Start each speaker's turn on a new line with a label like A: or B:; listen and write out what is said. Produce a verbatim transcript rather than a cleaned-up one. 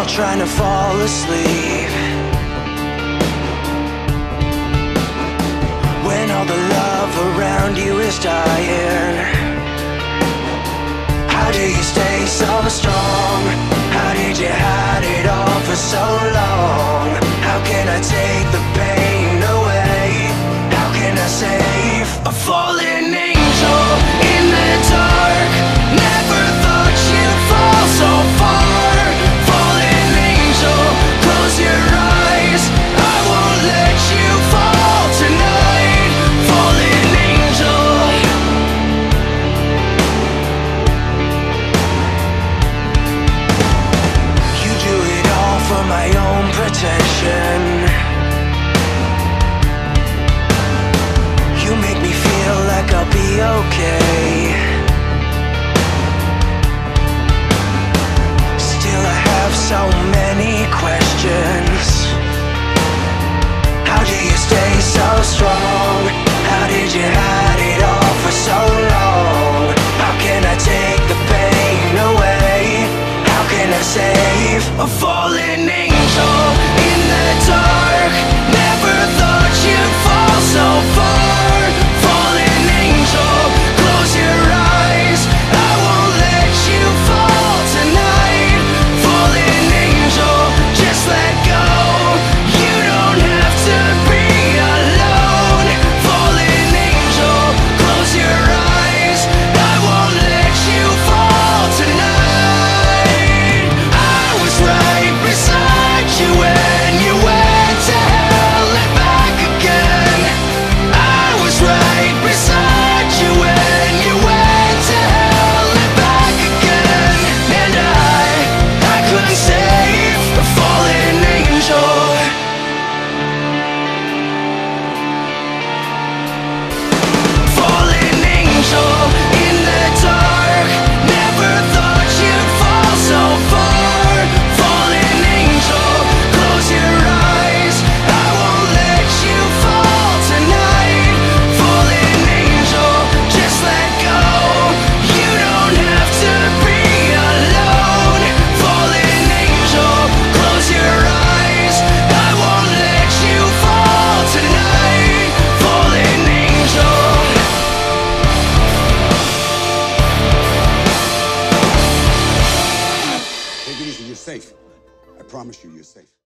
A: while trying to fall asleep. When all the love around you is dying, how do you stay so strong? How did you hide it all for so long? How can I take the pain away? How can I save a fallen angel in the dark? Never thought you'd fall so far. Fallen angel, close your eyes, I won't let you fall tonight. Fallen angel, you do it all for my own protection. You make me feel like I'll be okay. Still I have so many questions. How do you stay so strong? How did you hide it all for so long? How can I take the pain away? How can I save a fallen angel in the dark? Never thought you'd fall so far. Fallen angel, close your eyes, I won't let you fall tonight. Fallen angel, just let go, you don't have to be alone. Fallen angel, close your eyes, I won't let you fall tonight. I was right beside you when you went to hell and back again. I was right beside you when you went to hell and back again. And I, I couldn't save a fallen angel. Fallen angel in the dark, never thought you'd fall so far. Fallen angel, close your eyes, I won't let you fall tonight. Fallen angel, just let go, you don't have to be alone. Fallen angel, close your eyes, I won't let you fall tonight. Fallen angel.
B: Take it easy, you're safe. I promise you, you're safe.